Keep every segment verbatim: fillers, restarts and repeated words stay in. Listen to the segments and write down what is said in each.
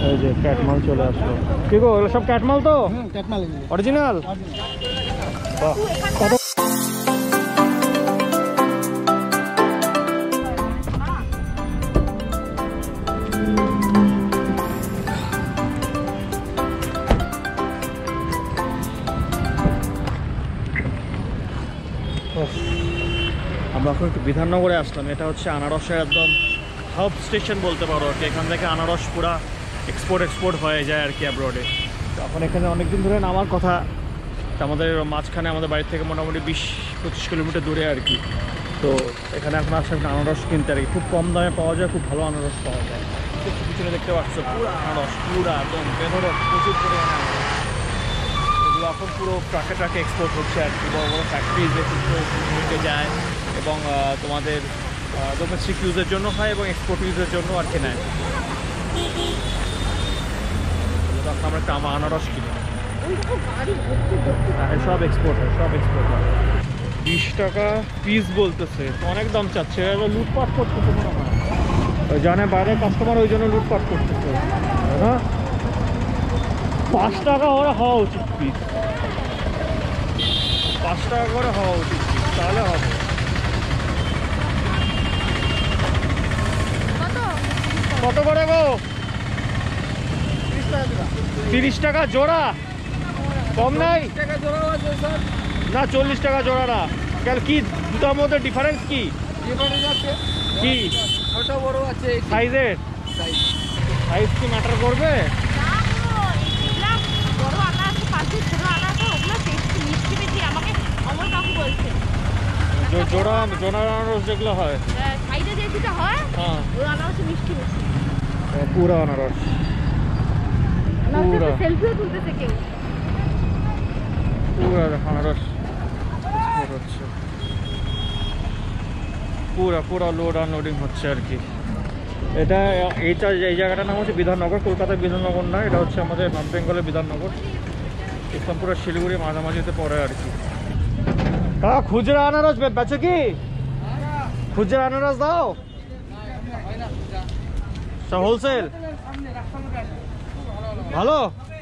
এই যে ক্যাটমাল চলে আসলো। কি গো, এগুলো সব ক্যাটমাল তো? ক্যাটমাল অরিজিনাল। বাহ, কত আমরা এখন একটু বিধাননগরে আসলাম। এটা হচ্ছে আনারসের একদম হাব স্টেশন বলতে পারো আর কি। এখান থেকে আনারস পুরা এক্সপোর্ট এক্সপোর্ট হয়ে যায় আর কি অ্যাব্রডে। এখন এখানে অনেকদিন ধরে নামার কথা, আমাদের মাঝখানে আমাদের বাড়ি থেকে মোটামুটি বিশ পঁচিশ কিলোমিটার দূরে আর কি। তো এখানে এখন আসলে একটা আনারস কিনতে আর কি, খুব কম দামে পাওয়া যায়, খুব ভালো আনারস পাওয়া যায়। পিছনে দেখতে পাচ্ছ পুরো আনারস, পুরা একদম বেধরক প্রচুর পরিমাণে আনারস। এগুলো এখন পুরো ট্রাকে ট্রাকে এক্সপোর্ট হচ্ছে আর কি, বড় বড় ফ্যাক্টরিজে নিতে যায় এবং তোমাদের ডোমেস্টিক ইউজের জন্য হয় এবং এক্সপোর্ট ইউজের জন্য আর কি নেয়। তখন আমরা একটা আনারস কিনি, সব এক্সপোর্ট হয়, সব এক্সপোর্ট হয়। বিশ টাকা পিস বলতেছে, অনেক দাম চাচ্ছে। লুটপাট করতেছে মনে হয়, জানে বাইরের কাস্টমার, ওই জন্য লুটপাট করতেছে। হ্যাঁ, পাঁচ টাকা করে হওয়া উচিত পিস, পাঁচ টাকা করে হওয়া উচিত পিস, তাহলে হবে। কত করে গো? তিরিশ টাকা জোড়া, কম নাই না? চল্লিশ টাকা জোড়া না কেন? কি দুটার মধ্যে ডিফারেন্স কি? কি ছোট বড় আছে সাইজের? সাইজ কি ম্যাটার করবে? জোড়া জোড়া আনারস যেগুলো হয়, হ্যাঁ পুরো আনারস, পুরো পুরো আনারস হচ্ছে, পুরো পুরো লোড আনলোডিং হচ্ছে আর কি। এটা এইটা এই জায়গাটার নাম হচ্ছে বিধাননগর, কলকাতার বিধাননগর না, এটা হচ্ছে আমাদের নর্থ বেঙ্গলের বিধাননগর, ইসলামপুর শিলিগুড়ি মাঝামাঝিতে পড়ে আর কি। কাকা খুচরা আনারস বেচো কি? খুচরা আনারস দাও, সব হোলসেল ভালো।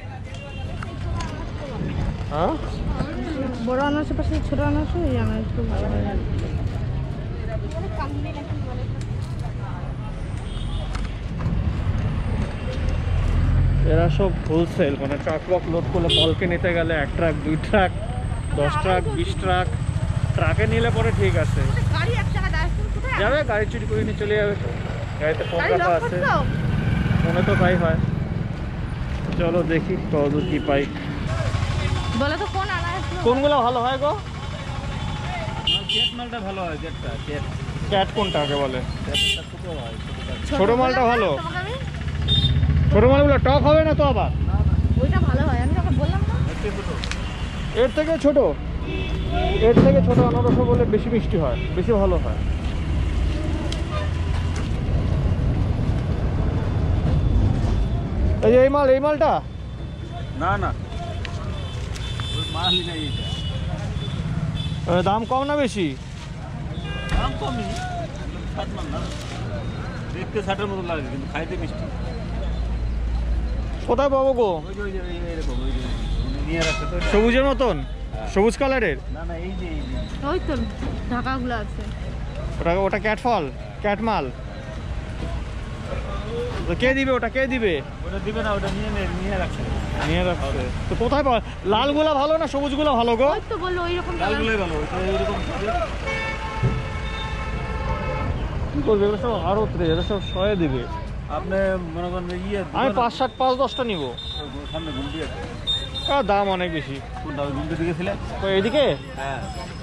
হ্যাঁ, বড় আনারসের পাশে ছোট আনারস, এই আনারস খুব ভালো হয়। এরা সব হোলসেল, মানে ট্রাক ওয়াক লোড করলে বলকে নিতে গেলে এক ট্রাক, দুই ট্রাক, দশ ট্রাক, বিশ ট্রাক, ট্রাকে নিলে পরে ঠিক আছে যাবে, গাড়ি চুরি করে নিয়ে চলে যাবে। গাড়িতে ফোন রাখা আছে, ফোনে তো তাই হয়। চলো দেখি কতদূর কি পাই। বলে তো কোন কোনগুলো ভালো হয় গো? ক্যাট মালটা ভালো হয়। ক্যাটটা ক্যাট ক্যাট কোনটা আগে বলে? ছোট হয়, ছোট মালটা ভালো। ছোট মালগুলো টক হবে না তো আবার? ওইটা ভালো হয়, আমি তোকে বললাম না। এর থেকে ছোট, এর থেকে ছোট আনারস বলে বেশি মিষ্টি হয়, বেশি ভালো হয়। এই যে এই মাল, এই মালটা না না ওই মালই নাই। এটা দাম কম না বেশি? দাম কমই, ষাট মান না, দেখতে ষাটের মতো লাগে কিন্তু খাইতে মিষ্টি। কোথায় পাবো গো? ওই যে ওই যে এরকম ওই যে নিয়ে রাখছে তো, সবুজের মতন, সবুজ কালারের? না না এই যে ওই তো ঢাকাগুলো আছে। ওটা ওটা ক্যাট ফল, ক্যাট মাল। কে দিবে ওটা, কে দিবে? ওটা দিবে না, ওটা নিয়ে নিয়ে রাখছে, নিয়ে রাখছে তো। কোথায় পাওয়া? লালগুলা ভালো না সবুজগুলো ভালো গো? ওই তো বললো ওই রকম লালগুলোই ভালো, ওইটা এইরকম কি করবে এগুলো সব? আরো এরা সব শয়ে দিবে। আপনি মনে করেন ইয়ে, আমি পাঁচ ষাট পাঁচ দশটা নিব। সামনে ঘুমটি আছে, দাম অনেক বেশি। কোনটা ঘুমটি দিকে ছিলেন? তো এদিকে হ্যাঁ,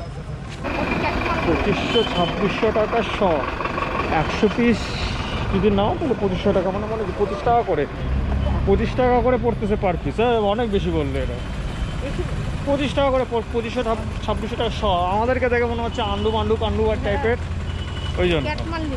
পঁচিশশো ছাব্বিশশো টাকা শ, একশো পিস যদি নাও তাহলে পঁচিশশো টাকা, মানে মনে পঁচিশ টাকা করে, পঁচিশ টাকা করে পড়তেছে পার পিস। অনেক বেশি বললে এটা, পঁচিশ টাকা করে, পঁচিশশো ছাব্বিশশো টাকা শ। আমাদেরকে দেখে মনে হচ্ছে আন্ডু মান্ডু কান্ডু আর টাইপের, ওই জন্য।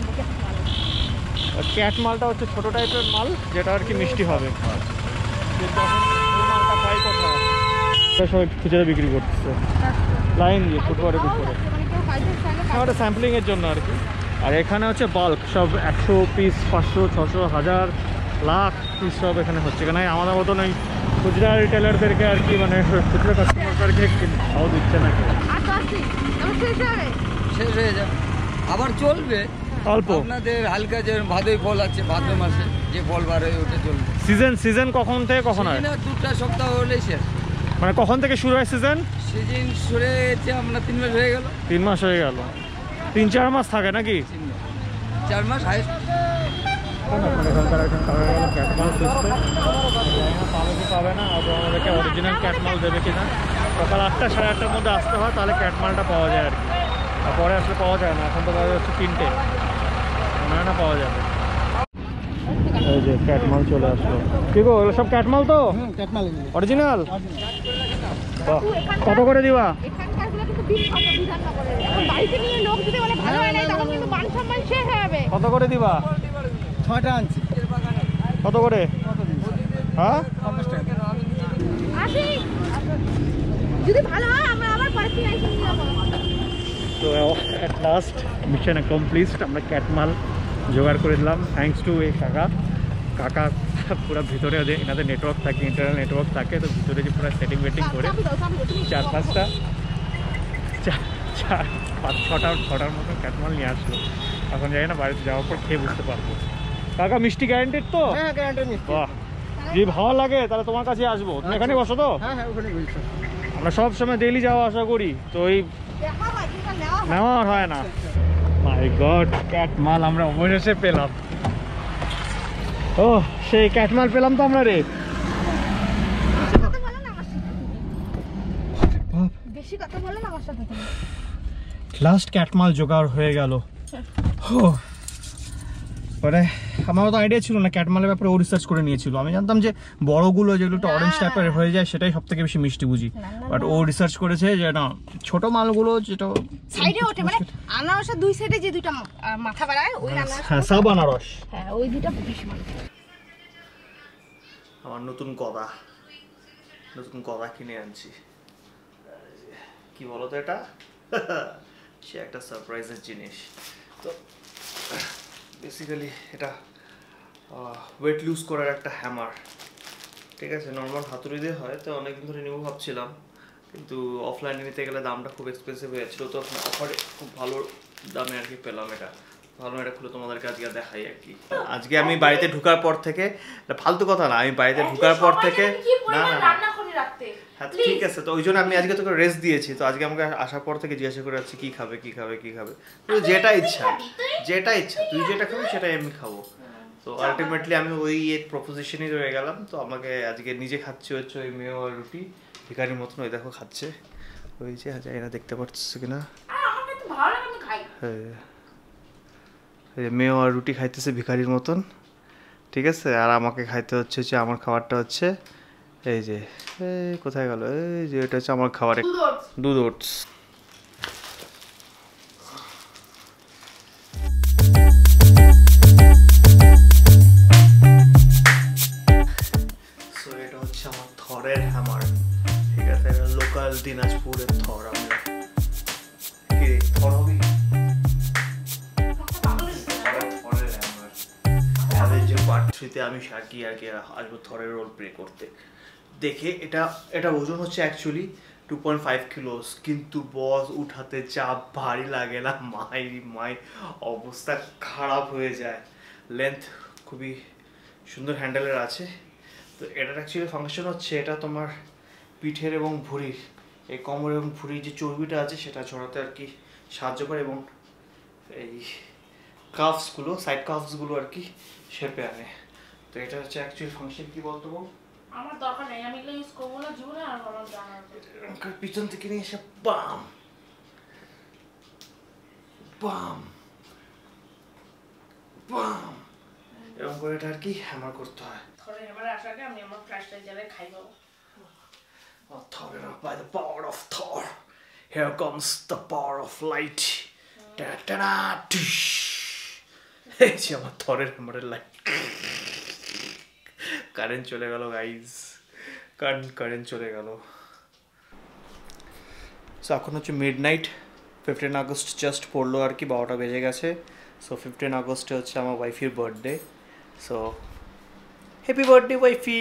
ক্যাট মালটা হচ্ছে ছোট টাইপের মাল, যেটা আর কি মিষ্টি হবে। কিন্তু এখন ওই মালটা পাই কোথায়? সবাই খুচরা বিক্রি করতেছে লাইন দিয়ে, ফুটপাথের উপরে। ওটা স্যাম্পলিংয়ের জন্য আর কি। আর এখানে হচ্ছে বাল্ক, সব একশো পিস, পাঁচশো, ছশো, হাজার, লাখ পিস সব এখানে হচ্ছে, এখানে আমাদের মতন ওই খুচরা রিটেলারদেরকে আর কি, মানে খুচরা কাস্টমারদেরকে খাও দিচ্ছে না কেউ। শেষ হয়ে যাবে, আবার চলবে অল্প। আপনাদের হালকা যে ভাদই ফল আছে, ভাদ্র মাসে যে ফল বার হয় ওটা চলবে। সিজন সিজন কখন থেকে কখন হয়? সিজন দুটা সপ্তাহ হলেই শেষ। মানে কখন থেকে শুরু হয় সিজন? সিজন শুরু হয়েছে আমরা তিন মাস হয়ে গেল। তিন মাস হয়ে গেল, তিন চার মাস থাকে নাকি? তিন মাস চার মাস হাইস্ট। এখানকার একজন ক্যাটমাল খুঁজতে পাবে কি পাবে না, আদৌ আমাদেরকে অরিজিনাল ক্যাটমাল দেবে কিনা। সকাল আটটা সাড়ে আটটার মধ্যে আসতে হয়, তাহলে ক্যাটমালটা পাওয়া যায় আর কি। আর পরে আসলে পাওয়া যায় না, এখন তো পাওয়া যাচ্ছে তিনটে, মনে হয় না পাওয়া যাবে। এই যে ক্যাটমাল চলে আসলো। কি গো, এগুলো সব ক্যাটমাল তো? অরিজিনাল? কত করে দিবা? কত করে দিবা? ছয়টা আনছি। কত করে? হ্যাঁ যদি ভালো হয় আমরা আবার পরের দিন এসে নিয়ে যাবো। তো অ্যাট লাস্ট মিশন কমপ্লিট, আমরা ক্যাটমাল জোগাড় করে দিলাম থ্যাঙ্কস টু এই কাকা। কাকা পুরো ভিতরে ওদের এনাদের নেটওয়ার্ক থাকে, ইন্টারনাল নেটওয়ার্ক থাকে, তো ভিতরে যে পুরো সেটিং ওয়েটিং করে চার পাঁচটা চার চার পাঁচ ছটা ছটার মতো ক্যাটমাল নিয়ে আসলো। এখন যাই না, বাড়িতে যাওয়ার পর খেয়ে বুঝতে পারবো। কাকা মিষ্টি গ্যারান্টেড তো? হ্যাঁ গ্যারান্টি মিষ্টি। বাহ, যদি ভালো লাগে তাহলে তোমার কাছে আসবো। তুমি এখানে বসো তো? হ্যাঁ হ্যাঁ ওখানে বলছো। আমরা সব সময় ডেইলি যাওয়া আসা করি, তো এই নেওয়া হয় না। মাই গড, ক্যাটমাল আমরা অবশেষে পেলাম। ও সেই ক্যাটমাল পেলাম তো আমরা রে। বেশি কথা বলে না আমার সাথে। লাস্ট ক্যাটমাল জোগাড় হয়ে গেল। পরে আমার তো আইডিয়া ছিল না ক্যাটমালের ব্যাপারে, ও রিসার্চ করে নিয়েছিল। আমি জানতাম যে বড়গুলো যেগুলো একটু অরেঞ্জ টাইপের হয়ে যায় সেটাই সব থেকে বেশি মিষ্টি বুঝি, বাট ও রিসার্চ করেছে যে না, ছোট মালগুলো যেটা সাইডে ওঠে, মানে আনারসের দুই সাইডে যে দুইটা মাথা বাড়ায় ওই আনারস। হ্যাঁ, সব আনারস। হ্যাঁ ওই দুইটা বেশি ভালো। আমার নতুন গদা, নতুন গদা কিনে আনছি। কি বলতো এটা, সে একটা সারপ্রাইজের জিনিস। তো বেসিক্যালি এটা ওয়েট লুজ করার একটা হ্যামার, ঠিক আছে? নর্মাল হাতুড়ি দিয়ে হয়, তো অনেকদিন ধরে নেবো ভাবছিলাম, কিন্তু অফলাইনে নিতে গেলে দামটা খুব এক্সপেন্সিভ হয়ে যাচ্ছিলো। তো অফারে খুব ভালো দামে আর কি পেলাম এটা। ভালো, এটা খুলে তোমাদেরকে আজকে দেখাই আর কি। আজকে আমি বাড়িতে ঢোকার পর থেকে, ফালতু কথা না, আমি বাড়িতে ঢোকার পর থেকে না না হ্যাঁ ঠিক আছে, তো ওই জন্য আমি আজকে তোকে রেস্ট দিয়েছি। তো আজকে আমাকে আসার পর থেকে জিজ্ঞাসা করে যাচ্ছি কী খাবে কী খাবে কী খাবে, যেটা ইচ্ছা যেটা ইচ্ছা তুই যেটা খাবি সেটাই আমি খাবো। তো আলটিমেটলি আমি ওই এক প্রপোজিশনই রয়ে গেলাম। তো আমাকে আজকে নিজে খাচ্ছি হচ্ছে ওই মেয় আর রুটি, ভিখারির মতন। ওই দেখো খাচ্ছে, ওই যে জানি না দেখতে পাচ্ছ কিনা, হ্যাঁ মেয় আর রুটি খাইতেছে ভিখারির মতন, ঠিক আছে? আর আমাকে খাইতে হচ্ছে হচ্ছে আমার খাবারটা হচ্ছে এই যে, এই কোথায় গেল, এই যে এটা হচ্ছে আমার খাবার, দুধ ওটস। সো এটা হচ্ছে আমার থরের হ্যামার, ঠিক আছে? এটা লোকাল দিনাজপুরের থর। আমরা কি থর হবি থরের হ্যামার। অ্যাভেঞ্জার পার্ট থ্রিতে আমি শাকি আর কি আসবো থরের রোল প্লে করতে। দেখে এটা এটা ওজন হচ্ছে actually two point five kilos, কিন্তু বস উঠাতে চাপ ভারী লাগে না, মাই মাই অবস্থা খারাপ হয়ে যায়। লেন্থ খুবই সুন্দর হ্যান্ডেলের আছে। তো এটার অ্যাকচুয়ালি ফাংশন হচ্ছে এটা তোমার পিঠের এবং ভুঁড়ির, এই কোমর এবং ভুঁড়ির যে চর্বিটা আছে সেটা ছড়াতে আর কি সাহায্য করে, এবং এই কাফসগুলো সাইড কাফসগুলো আর কি শেপে আনে। তো এটা হচ্ছে অ্যাকচুয়ালি ফাংশন। কি বলতো আমার দরকার নেই, আমি এগুলো ইউজ করবো না জীবনে। আর আমার জানা আছে পিছন থেকে নিয়ে এসে বাম বাম বাম এরকম করে এটা আর কি হ্যামার করতে হয়। ধরে এবারে আসার আগে আমি আমার ফ্ল্যাশটা জ্বালিয়ে খাই পাবো। Thor, by the power of Thor, here comes the power of light. Da da da tush. এই যে আমার থরের হ্যামারের লাইট। কারেন্ট চলে গেল গাইজ, কারেন্ট কারেন্ট চলে গেল। সো এখন হচ্ছে midnight, fifteen August just পড়লো আর কি, বারোটা বেজে গেছে। সো ফিফটিন আগস্টে হচ্ছে আমার ওয়াইফের birthday. So happy birthday wifey.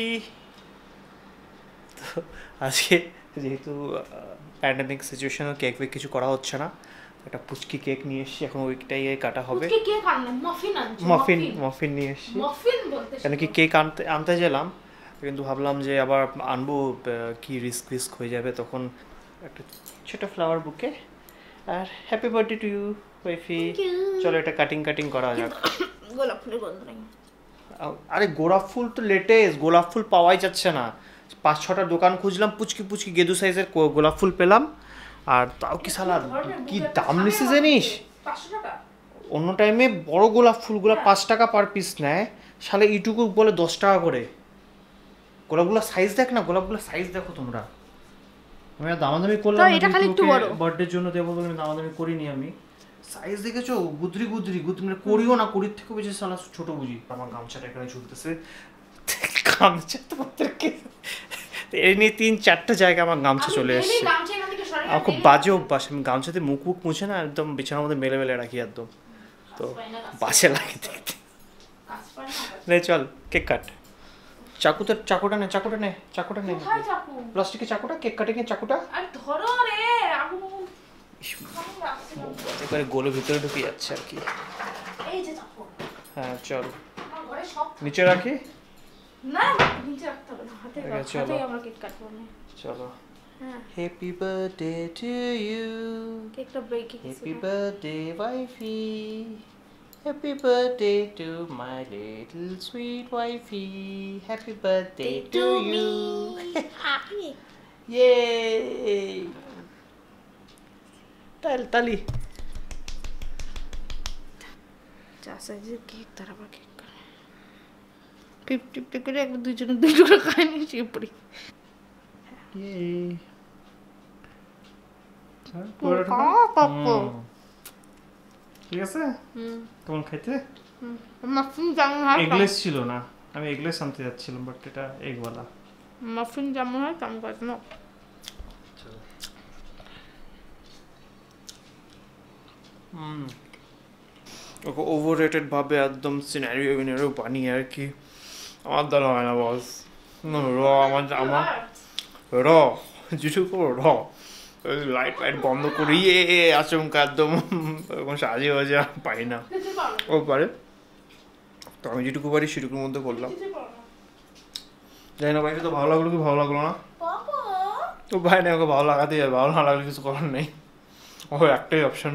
তো আজকে যেহেতু প্যান্ডেমিক সিচুয়েশনে কেক ফেক কিছু করা হচ্ছে না, একটা পুচকি কেক নিয়ে এসেছি, এখন ওইটাই কাটা হবে। কি কেক আনলাম? মাফিন আনছি। মাফিন মফিন নিয়ে এসেছি। মাফিন বলতে কেন কি কেক আনতে আনতে গেলাম, কিন্তু ভাবলাম যে আবার আনবো কি রিস্ক রিস্ক হয়ে যাবে, তখন একটা ছোট ফ্লাওয়ার বুকে। আর happy birthday to you wifey. চলো এটা কাটিং কাটিং করা যাক। গোলাপ ফুলের গন্ধ নাই। আরে গোলাপ ফুল তো লেটেস্ট, গোলাপ ফুল পাওয়াই যাচ্ছে না। পাঁচ ছটা দোকান খুঁজলাম, পুচকি পুচকি গেদু সাইজের গোলাপ ফুল পেলাম। আর তাও কি সালা কি দাম নিছে জানিস? পাঁচশো টাকা। অন্য টাইমে বড় গোলাপ ফুলগুলো পাঁচ টাকা পার পিস নেয়, শালে ইটুকু বলে দশ টাকা করে। গোলাপগুলো সাইজ দেখ না, গোলাপগুলো সাইজ দেখো তোমরা। আমি আর দামাদামি করলাম তো এটা খালি একটু বড়। বার্থডের জন্য দেবো বলে আমি দামাদামি করিনি। আমি সাইজ দেখেছো, গুদরি গুদরি গুদরি মানে করিও না, করির থেকে বেশি সালা ছোট বুঝি। আমার গামছাটা এখানে ঝুলতেছে, গামছা তোমাদেরকে এই নিয়ে তিন চারটা জায়গায় আমার গামছা চলে এসছে। আমার খুব বাজে অভ্যাস, আমি গামছাতে মুখ মুখ মুছে না একদম বিছানার মধ্যে মেলে মেলে রাখি একদম, তো বাজে লাগে দেখতে। নে চল কেক কাট। চাকুতে চাকুটা নে, চাকুটা নে, চাকুটা নে, প্লাস্টিকের চাকুটা, কেক কাটিংয়ের চাকুটা। আরে ধরো রে, আগুন এবারে গোলের ভিতরে ঢুকে যাচ্ছে আর কি। এই যে চাকু। হ্যাঁ চল আমার ঘরে সব নিচে রাখি। না নিচে রাখতে হবে না, হাতে হাতে আমরা কেক কাটবো না। চলো। হ্যাঁ হ্যাপি বার্থডে টু ইউ, কেকটা breaking. Happy birthday wifey, happy birthday to my little sweet wifey, happy birthday to you. ইয়ে তাল তালি। চা সাইজের কেক, তার আবার কেক কাটে। টিপ টিপ টিপ করে একবার দুইজনে দুই টুকরো খাই নিয়ে শুয়ে পড়ি। ইয়ে ঠিক আছে। কেমন খাইতে? মাফিন যেমন হয় এগলেস ছিল না, আমি এগলেস আনতে যাচ্ছিলাম, বাট এটা এগওয়ালা। মাফিন যেমন হয় তেমন করে না। ওকে ওভার রেটেড ভাবে একদম সিনারিও বিনারিও বানিয়ে আর কি আমার দ্বারা হয় না বস। র আমার আমার র যেটুকু র লাইট ফাইট বন্ধ করিয়ে আচমকা একদম এরকম সাজিয়ে বাজে পাই না। ও পারে, তো আমি যেটুকু পারি সেটুকুর মধ্যে করলাম। জানি না ভাইকে তো ভালো লাগলো কি ভালো লাগলো না, তো ভাই না ওকে ভালো লাগাতেই যাবে, ভালো না লাগলে কিছু করার নেই, ও একটাই অপশন।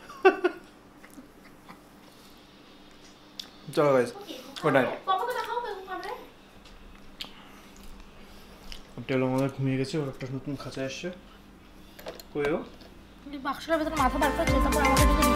চলো গাইস, গুড নাইট। টেলো মনে ঘুমিয়ে গেছে, ওর একটা নতুন খাঁচা এসছে। কই ও বাক্সটার ভেতরে মাথা বার করে তারপর আমাদের